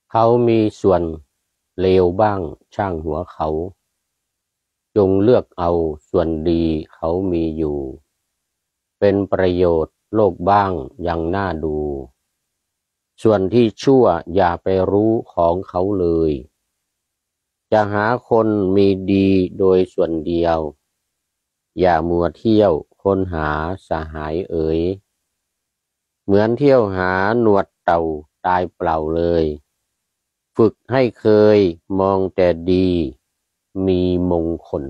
เขามีส่วนเลวบ้างช่างหัวเขาจงเลือกเอาส่วนดีเขามีอยู่เป็นประโยชน์โลกบ้างยังน่าดูส่วนที่ชั่วอย่าไปรู้ของเขาเลยจะหาคนมีดีโดยส่วนเดียวอย่ามัวเที่ยวค้นหาสหายเอ๋ยเหมือนเที่ยวหาหนวดเต่าตายเปล่าเลยฝึกให้เคยมองแต่ดีมีมงคล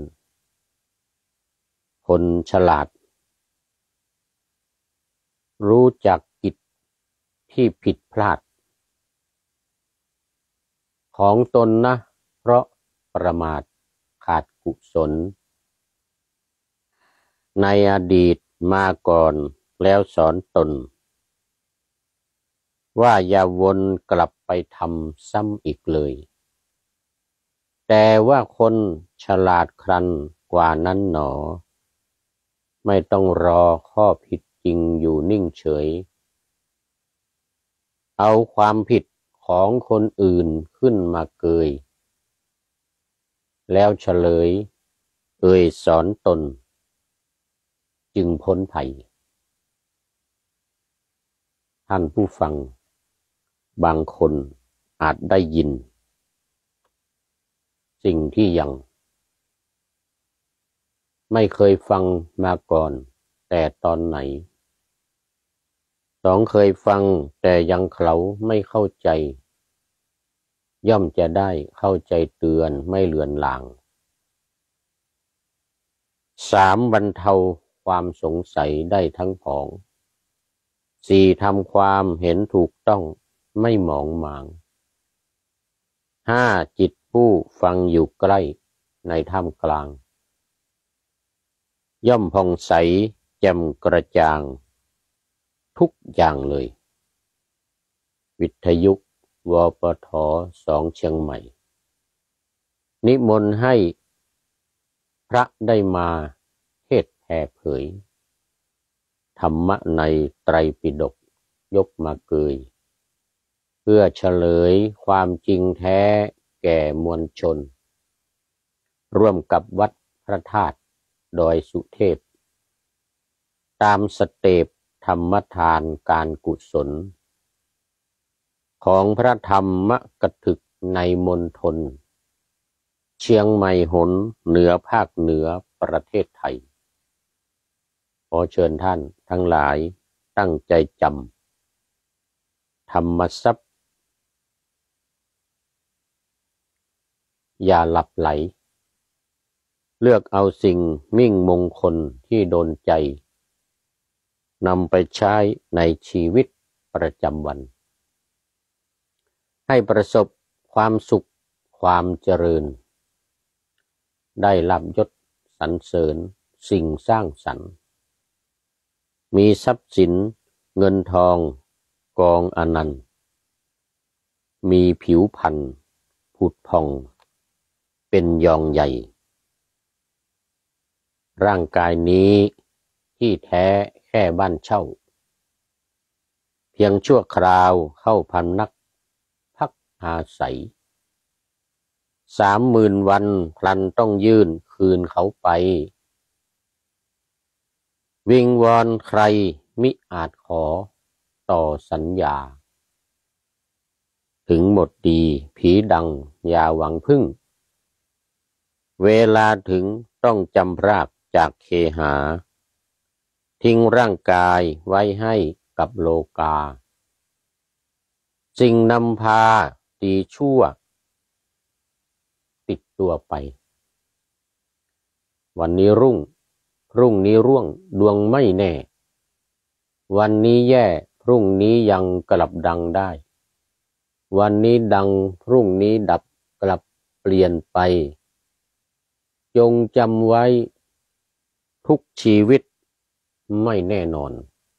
คนฉลาดรู้จักกิจที่ผิดพลาดของตนนะเพราะประมาทขาดกุศลในอดีตมาก่อนแล้วสอนตนว่าอย่าวนกลับไปทำซ้ำอีกเลยแต่ว่าคนฉลาดครันกว่านั้นหนอไม่ต้องรอข้อผิดจริงอยู่นิ่งเฉยเอาความผิดของคนอื่นขึ้นมาเกยแล้วเฉลยสอนตนจึงพ้นภัยท่านผู้ฟังบางคนอาจได้ยินสิ่งที่ยังไม่เคยฟังมาก่อนแต่ตอนไหนเคยฟังแต่ยังเขาไม่เข้าใจย่อมจะได้เข้าใจเตือนไม่เลือนลางบรรเทาความสงสัยได้ทั้งผองทำความเห็นถูกต้องไม่หมองหมางจิตผู้ฟังอยู่ใกล้ในท่ามกลางย่อมผ่องใสแจ่มกระจ่างทุกอย่างเลยวิทยุวปท2เชียงใหม่นิมนต์ให้พระได้มาเทศแผ่เผยธรรมะในไตรปิฎกยกมาเกยเพื่อเฉลยความจริงแท้แก่มวลชนร่วมกับวัดพระธาตุดอยสุเทพตามสเต็ปธรรมทานการกุศลของพระธรรมกถึกในมณฑลเชียงใหม่หนเหนือภาคเหนือประเทศไทยขอเชิญท่านทั้งหลายตั้งใจจำธรรมทรัพย์อย่าหลับไหลเลือกเอาสิ่งมิ่งมงคลที่โดนใจนำไปใช้ในชีวิตประจำวันให้ประสบความสุขความเจริญได้ลาภยศสรรเสริญสิ่งสร้างสรรค์มีทรัพย์สินเงินทองกองอนันต์มีผิวพรรณผุดผ่องเป็นยองใหญ่ร่างกายนี้ที่แท้แค่บ้านเช่าเพียงชั่วคราวเข้าพำนักพักอาศัย30,000 วันพลันต้องยื่นคืนเขาไปวิงวอนใครมิอาจขอต่อสัญญาถึงหมดดีผีดังอย่าหวังพึ่งเวลาถึงต้องจำพรากจากเคหาทิ้งร่างกายไว้ให้กับโลกาสิ่งนำพาดีชั่วติดตัวไปวันนี้รุ่งพรุ่งนี้ร่วงดวงไม่แน่วันนี้แย่พรุ่งนี้ยังกลับดังได้วันนี้ดังพรุ่งนี้ดับกลับเปลี่ยนไปจงจำไว้ทุกชีวิตไม่แน่นอน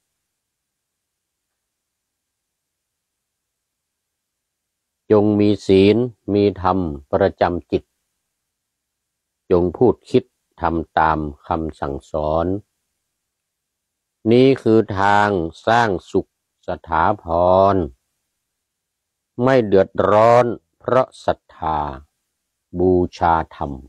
จงมีศีลมีธรรมประจำจิตจงพูดคิดทำตามคำสั่งสอนนี้คือทางสร้างสุขสถาพรไม่เดือดร้อนเพราะศรัทธาบูชาธรรม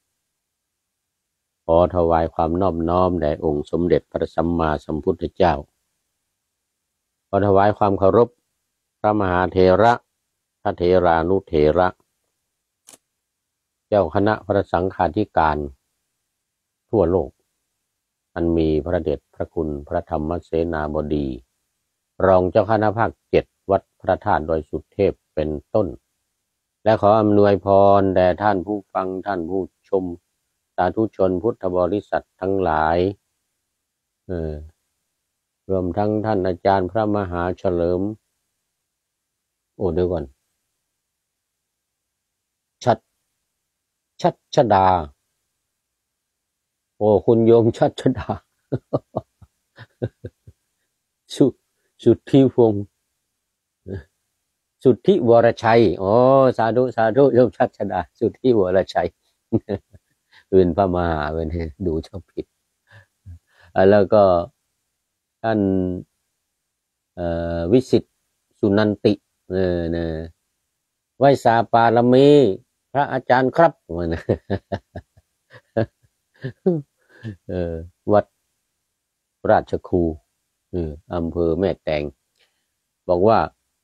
ขอถวายความนอบน้อมแด่องค์สมเด็จพระสัมมาสัมพุทธเจ้าขอถวายความเคารพพระมหาเถระพระเถรานุเถระเจ้าคณะพระสังฆาธิการทั่วโลกอันมีพระเดชพระคุณพระธรรมเสนาบดีรองเจ้าคณะภาค7วัดพระธาตุดอยสุเทพเป็นต้นและขออำนวยพรแด่ท่านผู้ฟังท่านผู้ชมสาธุชนพุทธบริษัททั้งหลายรวมทั้งท่านอาจารย์พระมหาเฉลิมเดี๋ยวก่อนชัชดาคุณโยมชัชดาสุทธิวงศ์สุทธิวรชัยสาธุโยมชัชดาสุทธิวรชัยเป็นพระมหาเป็นดูชอบผิดแล้วก็ท่านวิสิตสุนันติไหว้สาปารมีพระอาจารย์ครับวัดราชครูอำเภอแม่แตงบอกว่า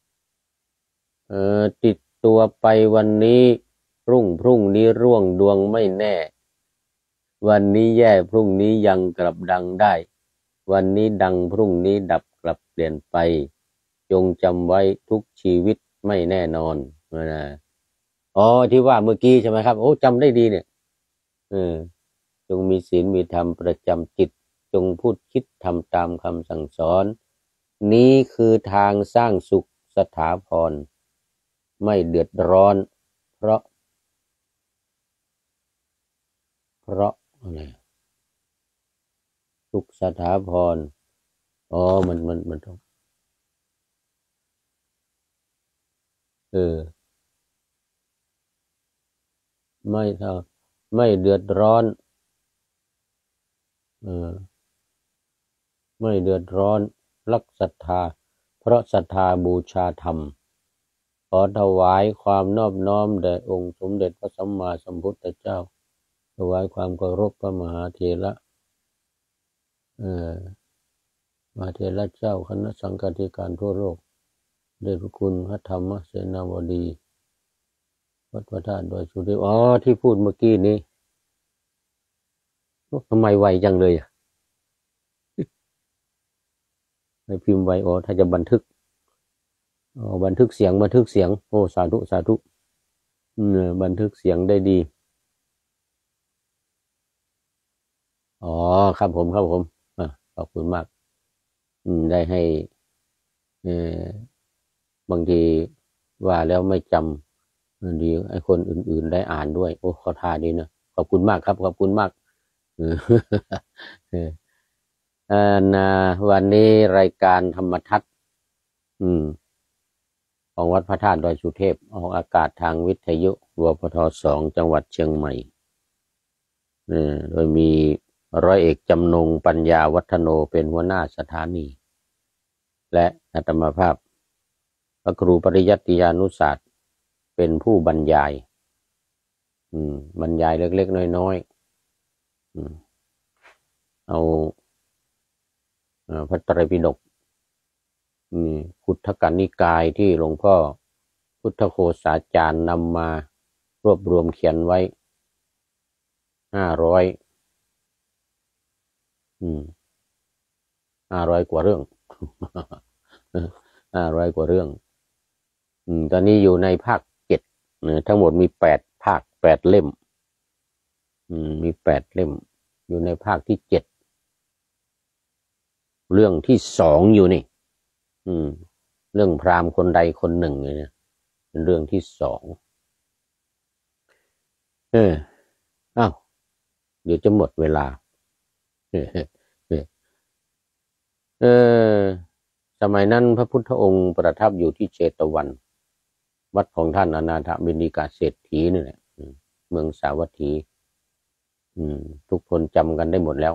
ติดตัวไปวันนี้พรุ่งนี้ร่วงดวงไม่แน่วันนี้แย่พรุ่งนี้ยังกลับดังได้วันนี้ดังพรุ่งนี้ดับกลับเปลี่ยนไปจงจำไว้ทุกชีวิตไม่แน่นอนนะที่ว่าเมื่อกี้ใช่ไหมครับจำได้ดีเนี่ยจงมีศีลมีธรรมประจำจิตจงพูดคิดทำตามคำสั่งสอนนี้คือทางสร้างสุขสถาพรไม่เดือดร้อนเพราะอะไรสุขสถาพรมันต้องไม่เดือดร้อนไม่เดือดร้อนรักศรัทธาเพราะศรัทธาบูชาธรรมขอถวายความนอบน้อมแด่องค์สมเด็จพระสัมมาสัมพุทธเจ้าถวายความเคารพพระมหาเถระมหาเถระเจ้าคณะสังฆาธิการทั่วโลกเดชพระคุณพระธรรมเสนาบดีวัดพระธาตุดอยสุเทพที่พูดเมื่อกี้นี้ทำไมไวจังเลยให้พิมพ์ไวถ้าจะบันทึกบันทึกเสียงสาธุบันทึกเสียงได้ดีครับผมขอบคุณมากได้ให้บางทีว่าแล้วไม่จำดีไอ้คนอื่นๆได้อ่านด้วยขอท่าดีนะขอบคุณมากครับขอบคุณมากวันนี้รายการธรรมทัศน์ของวัดพระธาตุดอยสุเทพออกอากาศทางวิทยุวปท2จังหวัดเชียงใหม่โดยมีร้อยเอกจำนงปัญญาวัฒโนเป็นหัวหน้าสถานีและอาตมาภาพพระครูปริยัติยานุศาสตร์เป็นผู้บรรยายบรรยายเล็กๆน้อยๆเอาพระไตรปิฎกพุทธกนิกายที่หลวงพ่อพุทธโฆษาจารย์นำมารวบรวมเขียนไว้500กว่าเรื่อง500 กว่าเรื่องตอนนี้อยู่ในภาค7ทั้งหมดมี8ภาค8เล่มมี8เล่มอยู่ในภาคที่7เรื่องที่2อยู่นี่เรื่องพราหมณ์คนใดคนหนึ่งเนี่ยเป็นเรื่องที่2เดี๋ยวจะหมดเวลาสมัยนั้นพระพุทธองค์ประทับอยู่ที่เชตวันวัดของท่านอนาถบิณฑิกาเศรษฐีนี่แหละเมืองสาวัตถีทุกคนจำกันได้หมดแล้ว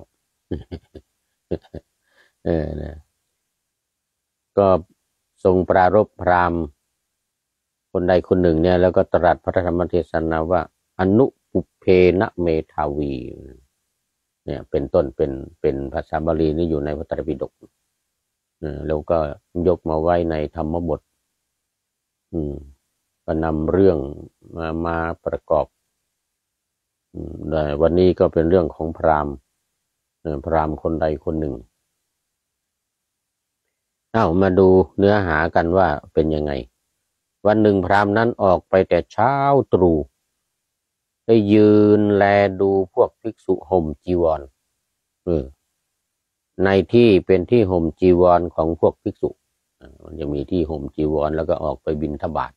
นะก็ทรงปรารภพราหมณ์คนใดคนหนึ่งเนี่ยแล้วก็ตรัสพระธรรมเทศนาว่าอนุปุเพนะเมทาวีเนี่ยเป็นต้นเป็นภาษาบาลีนี่อยู่ในพระไตรปิฎกแล้วก็ยกมาไว้ในธรรมบทก็นำเรื่องมาประกอบวันนี้ก็เป็นเรื่องของพราหมณ์คนใดคนหนึ่งมาดูเนื้อหากันว่าเป็นยังไงวันหนึ่งพราหมณ์นั้นออกไปแต่เช้าตรู่ได้ยืนแลดูพวกภิกษุห่มจีวรในที่เป็นที่ห่มจีวรของพวกภิกษุมันจะมีที่ห่มจีวรแล้วก็ออกไปบิณฑบาต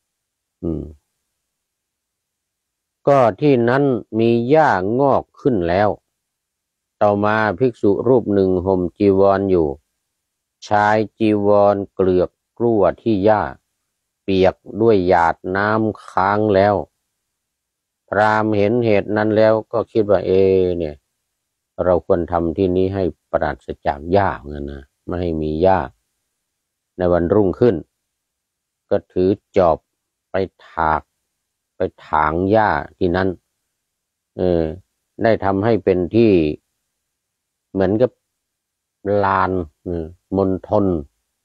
ก็ที่นั้นมีหญ้างอกขึ้นแล้วต่อมาภิกษุรูปหนึ่งห่มจีวรอยู่ชายจีวรเกลือกกลั้วที่หญ้าเปียกด้วยหยาดน้ำค้างแล้วพราหมณ์เห็นเหตุนั้นแล้วก็คิดว่าเนี่ยเราควรทำที่นี้ให้ปราศจากหญ้าเหมือนกันนะไม่ให้มีหญ้าในวันรุ่งขึ้นก็ถือจอบไปถางหญ้าที่นั้นได้ทำให้เป็นที่เหมือนกับลานมณฑล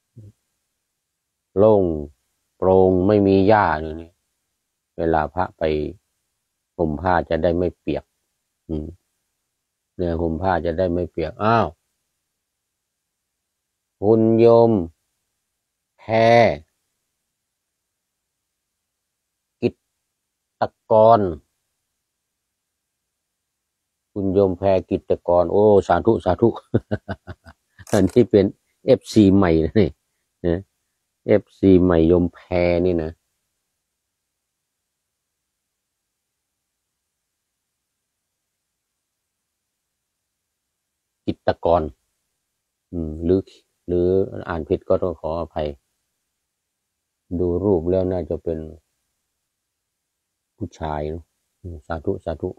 โล่งโปร่งไม่มีหญ้านี่เวลาพระไปห่มผ้าจะได้ไม่เปียกเนี่ยห่มผ้าจะได้ไม่เปียกคุณโยมแพรกิตตกรคุณโยมแพรกิตตกรโอ้สาธุสาธุ อันนี้เป็น FC ใหม่นะนี่นะ FC ใหม่โยมแพรนี่นะกิตตกรหรืออ่านผิดก็ต้องขออภัยดูรูปแล้วน่าจะเป็นผู้ชายนะสาธุสาธุ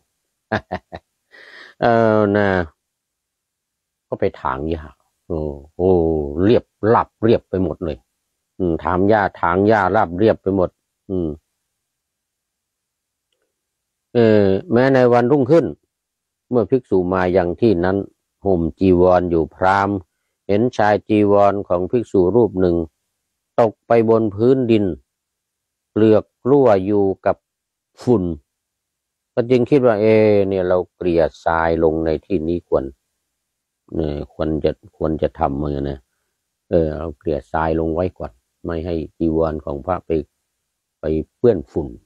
นะก็ไปถางหญ้าโอ้เรียบราบเรียบไปหมดเลยถางหญ้าราบเรียบไปหมดแม้ในวันรุ่งขึ้นเมื่อภิกษุมายังที่นั้นห่มจีวรอยู่พราหมณ์เห็นชายจีวรของภิกษุรูปหนึ่งตกไปบนพื้นดินเกลือกกลั้วอยู่กับฝุ่นก็จึงคิดว่าเนี่ยเราเกลี่ยทรายลงในที่นี้ควรจะทำเหมือนกันนะเอาเกลี่ยทรายลงไว้ก่อนไม่ให้จีวรของพระไปเปื้อนฝุ่น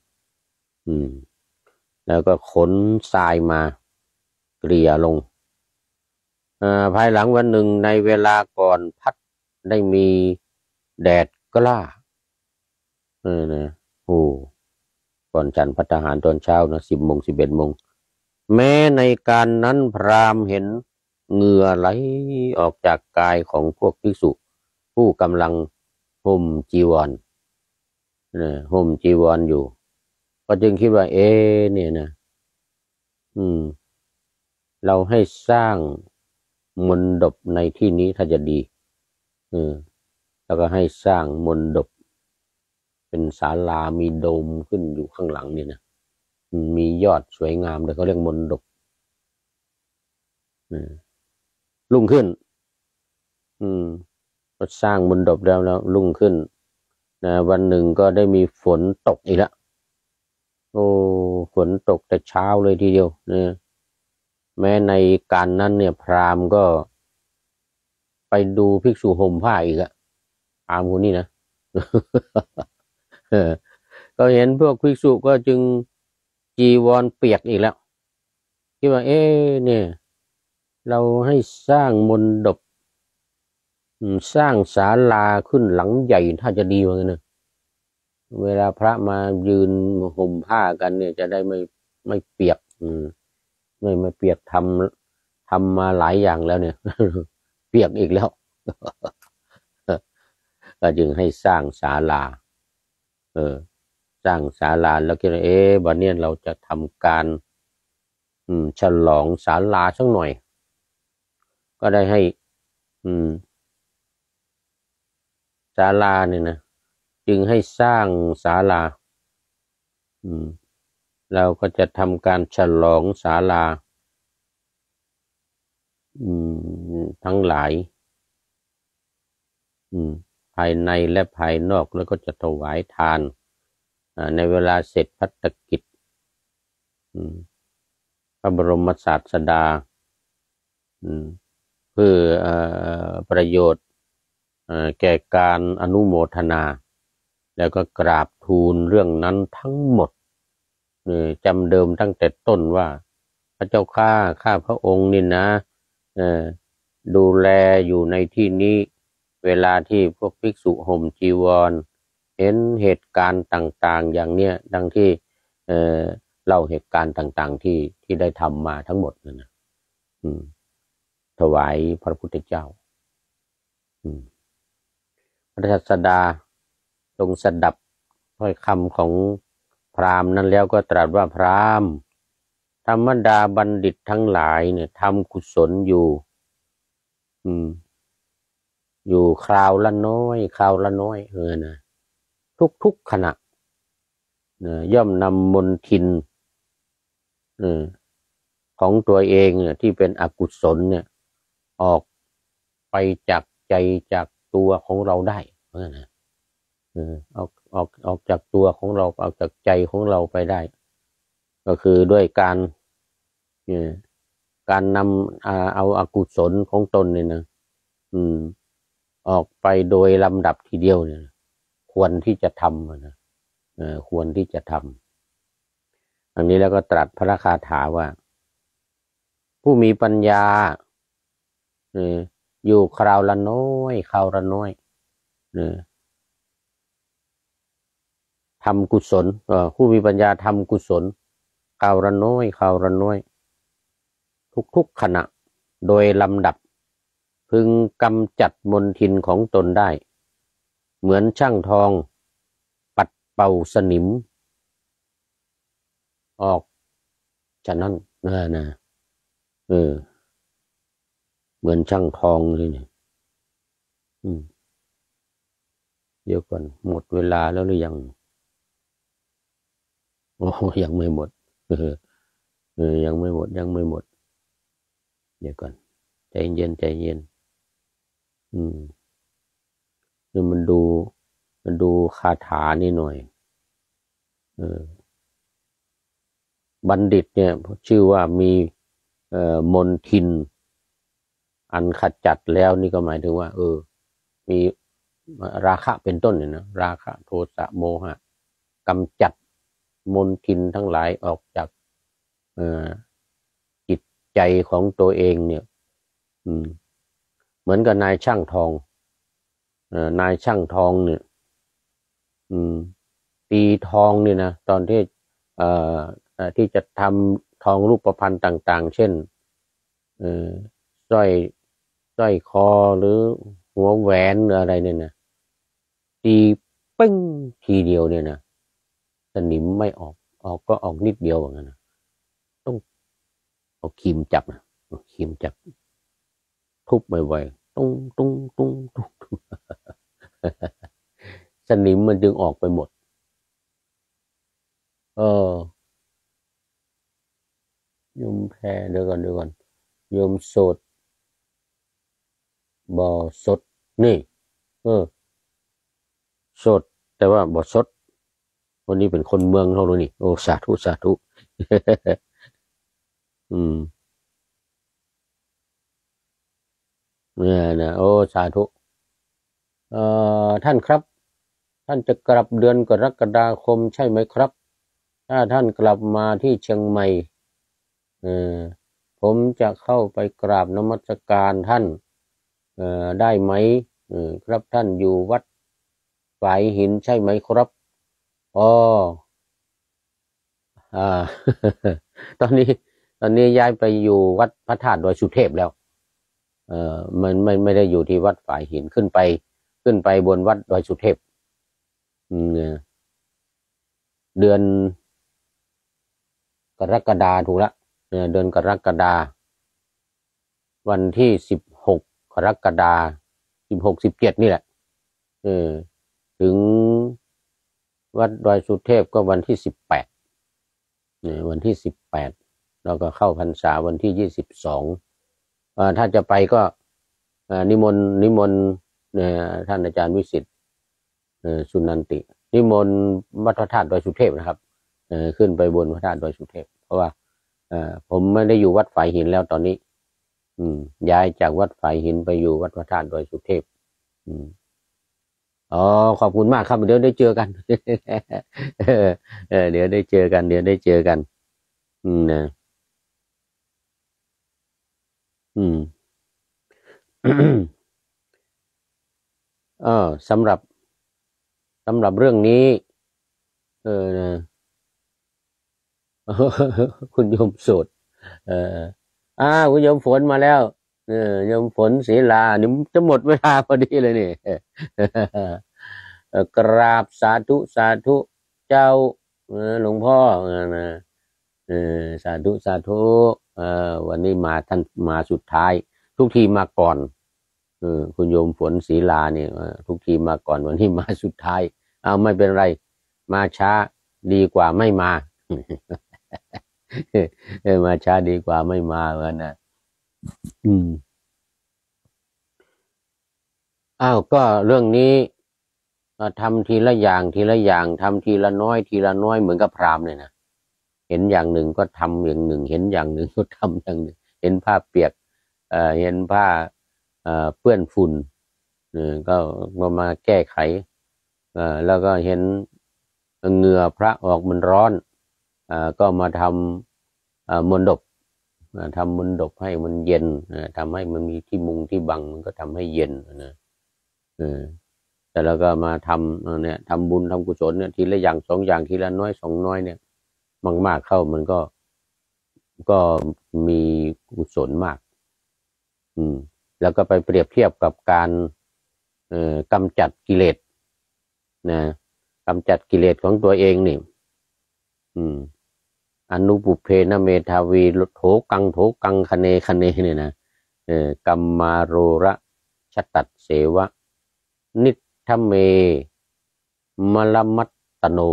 แล้วก็ขนทรายมาเกลี่ยลงภายหลังวันหนึ่งในเวลาก่อนพัดได้มีแดดกล้านะก่อนฉันภัตตาหารตอนเช้านะ10 โมง 11 โมงแม้ในการนั้นพราหมณ์เห็นเหงื่อไหลออกจากกายของพวกภิกษุผู้กำลังห่มจีวรห่มจีวรอยู่ก็จึงคิดว่าเนี่ยนะเราให้สร้างมณฑปในที่นี้ถ้าจะดีแล้วก็ให้สร้างมณฑปเป็นศาลามีโดมขึ้นอยู่ข้างหลังเนี่ยนะมียอดสวยงามเลยเขาเรียกมณฑปรุ่งขึ้นก็สร้างมณฑปแล้วรุ่งขึ้นนะวันหนึ่งก็ได้มีฝนตกอีกแล้วฝนตกแต่เช้าเลยทีเดียวนะแม้ในการนั้นเนี่ยพราหมณ์ก็ไปดูภิกษุห่มผ้าอีกอะพราหมณ์คนนี้นะ ก็เห็นพวกภิกษุก็จึงจีวรเปียกอีกแล้วคิดว่าเนี่ยเราให้สร้างมณฑปสร้างศาลาขึ้นหลังใหญ่ถ้าจะดีเหมือนกันนะเวลาพระมายืนห่มผ้ากันเนี่ยจะได้ไม่เปียกไม่เปียกทำมาหลายอย่างแล้วเนี่ย เปียกอีกแล้ว ก็จึงให้สร้างศาลาสร้างศาลาแล้วก็วันนี้เราจะทำการฉลองศาลาสักหน่อยก็ได้ให้ศาลาเนี่ยนะจึงให้สร้างศาลาเราก็จะทำการฉลองศาลาทั้งหลายภายในและภายนอกแล้วก็จะถวายทานในเวลาเสร็จภัตกิจพระบรมศาสดาเพื่อประโยชน์แก่การอนุโมทนาแล้วก็กราบทูลเรื่องนั้นทั้งหมดจำเดิมตั้งแต่ต้นว่าพระเจ้าข้าพระองค์นี่นะดูแลอยู่ในที่นี้เวลาที่พวกภิกษุห่มจีวรเห็นเหตุการณ์ต่างๆอย่างเนี้ยดังที่เล่าเหตุการณ์ต่างๆที่ได้ทำมาทั้งหมดนั่นนะถวายพระพุทธเจ้าพระศาสดาทรงสดับถ้อยคำของพราหมณ์นั้นแล้วก็ตรัสว่าพราหมณ์ธรรมดาบัณฑิตทั้งหลายเนี่ยทำกุศลอยู่คราวละน้อยนะทุกขณะย่อมนำมลทินของตัวเองที่เป็นอกุศลเนี่ยออกไปจากใจจากตัวของเราได้นะออกจากตัวของเราออกจากใจของเราไปได้ก็คือด้วยการนำเอาอกุศลของตนเนี่ยนะออกไปโดยลำดับทีเดียวเนี่ยควรที่จะทำนะควรที่จะทำอันนี้แล้วก็ตรัสพระคาถาว่าผู้มีปัญญาอยู่คราวละน้อยทำกุศลผู้มีปัญญาทำกุศลคราวละน้อยทุกขณะโดยลำดับพึงกำจัดมลทินของตนได้เหมือนช่างทองปัดเป่าสนิมออกฉะนั้นนะเหมือนช่างทองเลยเนี่ยเดี๋ยวก่อนหมดเวลาแล้วหรือยังยังไม่หมดยังไม่หมดเดี๋ยวก่อนใจเย็นนี่มันดูคาถานี่หน่อยบัณฑิตเนี่ยชื่อว่ามีมนทินอันขจัดแล้วนี่ก็หมายถึงว่ามีราคะเป็นต้นเนี่ยนะราคะโทสะโมหะกำจัดมลทินทั้งหลายออกจากจิตใจของตัวเองเนี่ยเหมือนกับนายช่างทองเนี่ยตีทองนี่นะตอนที่จะทำทองรูปพรรณต่างๆเช่นสร้อยคอหรือหัวแหวนหรืออะไรเนี่ยนะตีปิ้งทีเดียวเนี่ยนะสนิมไม่ออกก็ออกนิดเดียวอย่างนั้นนะต้องเอาครีมจับทุบบ่อยๆตุ้งสนิมมันจึงออกไปหมดโยมแพรเดี๋ยวก่อนโยมโสดบ่สดนี่สดแต่ว่าบ่สดวันนี้เป็นคนเมืองเราเลยนี่โอ้สาธุเนี่ยนะโอ้สาธุท่านครับท่านจะกลับเดือนกรกฎาคมใช่ไหมครับถ้าท่านกลับมาที่เชียงใหม่ผมจะเข้าไปกราบนมัสการท่านได้ไหมครับท่านอยู่วัดฝายหินใช่ไหมครับตอนนี้ย้ายไปอยู่วัดพระธาตุดอยสุเทพแล้วมันไม่ได้อยู่ที่วัดฝายหินขึ้นไปบนวัดดอยสุเทพเดือนกรกฎาถูกละเดือนกรกฎาวันที่16 กรกฎา16 17นี่แหละถึงวัดดอยสุเทพก็วันที่18เนี่ยวันที่18เราก็เข้าพรรษาวันที่22ถ้าจะไปก็นิมนต์ท่านอาจารย์วิสิทธิ์สุนันตินิมนต์วัดพระธาตุดอยสุเทพนะครับขึ้นไปบนพระธาตุดอยสุเทพเพราะว่าผมไม่ได้อยู่วัดฝายหินแล้วตอนนี้ย้ายจากวัดฝายหินไปอยู่วัดพระธาตุดอยสุเทพอ๋อขอบคุณมากครับเดี๋ยวได้เจอกันเดี๋ยวได้เจอกันนะสำหรับเรื่องนี้นะ คุณโยมโสดคุณโยมฝนมาแล้วโยมฝนศรีลานี่จะหมดเวลาพอดีเลยนี่กราบสาธุเจ้าหลวงพ่อนะสาธุวันนี้มาท่านมาสุดท้ายทุกทีมาก่อนคุณโยมฝนศรีลาเนี่ยทุกทีมาก่อนวันนี้มาสุดท้ายไม่เป็นไรมาช้าดีกว่าไม่มามาช้าดีกว่าไม่มาเหมือนนะก็เรื่องนี้ทำทีละอย่างทำทีละน้อยเหมือนกับพราหมณ์เลยนะเห็นอย่างหนึ่งก็ทำอย่างหนึ่งเห็นอย่างหนึ่งก็ทำอย่างหนึ่งเห็นผ้าเปียกเห็นผ้าเปื้อนฝุ่นก็มาแก้ไขแล้วก็เห็นเหงื่อพระออกมันร้อนก็มาทำมณฑปทำมณฑปให้มันเย็นทำให้มันมีที่มุงที่บังมันก็ทำให้เย็นนะแต่แล้วก็มาทำเนี่ยทำบุญทำกุศลเนี่ยทีละอย่าง2อย่างทีละน้อย2น้อยเนี่ยมากเข้ามันก็มีกุศลมากแล้วก็ไปเปรียบเทียบกับการกำจัดกิเลสนะกำจัดกิเลสของตัวเองนี่อนุปุเพนะเมธาวีโถกังคเนเนี่ยนะกัมมาโรระชตัดเสวะนิทเมมลมัตตโน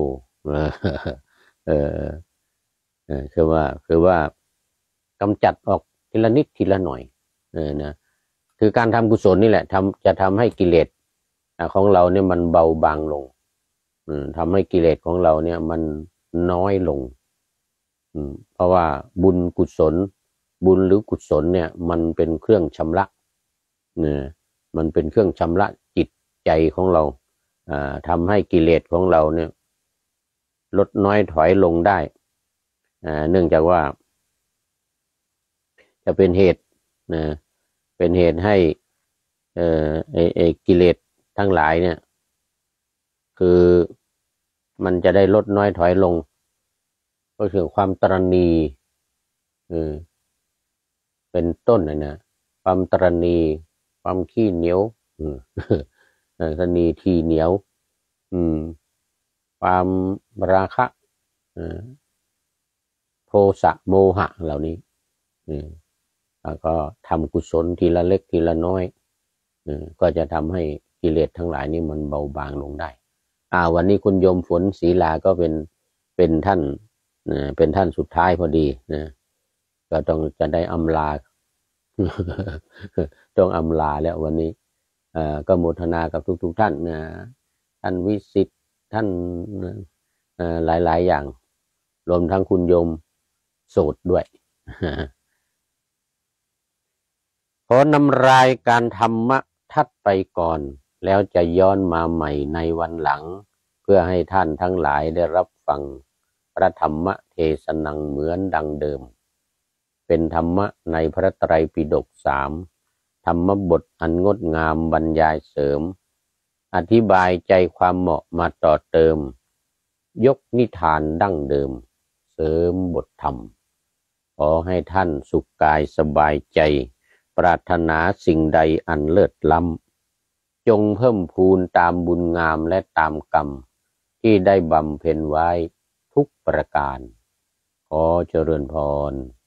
คือว่ากำจัดออกทีละนิดทีละหน่อยนะคือการทำกุศลนี่แหละจะทำให้กิเลสของเราเนี่ยมันเบาบางลงทำให้กิเลสของเราเนี่ยมันน้อยลงเพราะว่าบุญหรือกุศลเนี่ยมันเป็นเครื่องชำระมันเป็นเครื่องชำระจิตใจของเราทำให้กิเลสของเราเนี่ยลดน้อยถอยลงได้เนื่องจากว่าจะเป็นเหตุเป็นเหตุให้กิเลสทั้งหลายเนี่ยคือมันจะได้ลดน้อยถอยลงก็คือความตระหนี่เป็นต้นนะความตระหนี่ความขี้เหนียวตระหนี่ที่เหนียวความราคะโทสะโมหะเหล่านี้แล้วก็ทำกุศลทีละเล็กทีละน้อยก็จะทำให้กิเลสทั้งหลายนี่มันเบาบางลงได้วันนี้คุณโยมฝนศรีลาก็เป็นท่านเป็นท่านสุดท้ายพอดีนะก็จะได้อำลาต้องอำลาแล้ววันนี้ก็โมทนากับทุกท่านนะท่านวิสิทธิ์ท่านหลายอย่างรวมทั้งคุณโยมโสดด้วยขอนำรายการธรรมะทัดไปก่อนแล้วจะย้อนมาใหม่ในวันหลังเพื่อให้ท่านทั้งหลายได้รับฟังพระธรรมเทศนังเหมือนดังเดิมเป็นธรรมะในพระไตรปิฎก3ธรรมบทอันงดงามบรรยายเสริมอธิบายใจความเหมาะมาต่อเติมยกนิทานดั้งเดิมเสริมบทธรรมขอให้ท่านสุขกายสบายใจปรารถนาสิ่งใดอันเลิศล้ำจงเพิ่มพูนตามบุญงามและตามกรรมที่ได้บำเพ็ญไว้ทุกประการขอเจริญพร